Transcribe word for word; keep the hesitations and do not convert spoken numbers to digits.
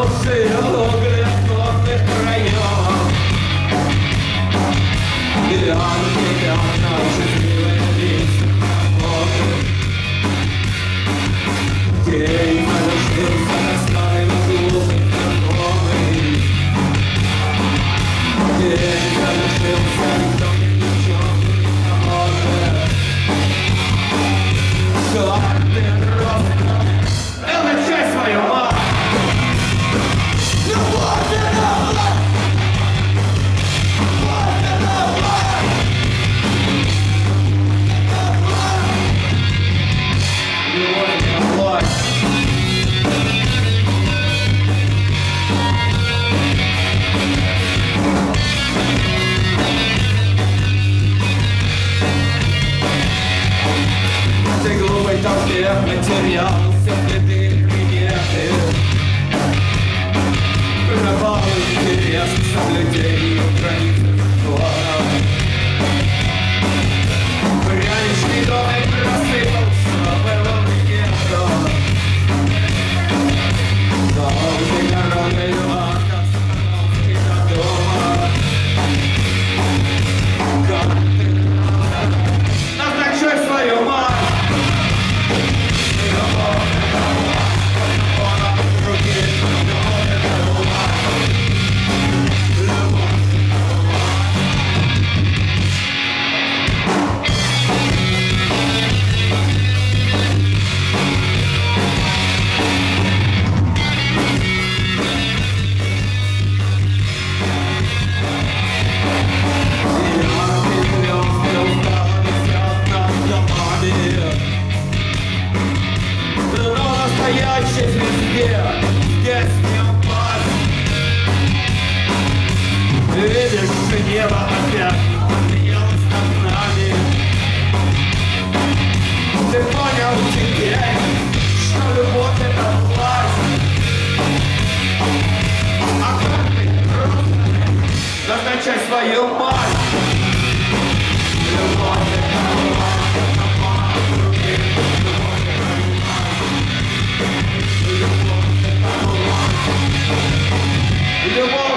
Души углем горных краев. Глянут тебя на счастливые лица. День подождется на старый глупый знакомый. День подождется, никто мне ничего не поможет. Как ты просто элочай свою мать. Ну вот и давай. Вот и давай. Ну вот и давай. Ты глупой толпе потерялся в следы приметы. Пропал интерес к соблюдению границ закона. Пряничный домик рассыпался, было нету. Долгий народный лад остался до дома. Как ты назначай свою мать. Настоящей звезде здесь не упасть. Ты видишь, что небо опять поменялось над нами. Ты понял теперь, что любовь это власть. А как ты просто назначай свою мать. Любовь это власть, это власть в руке. Любовь, это власть. Любовь.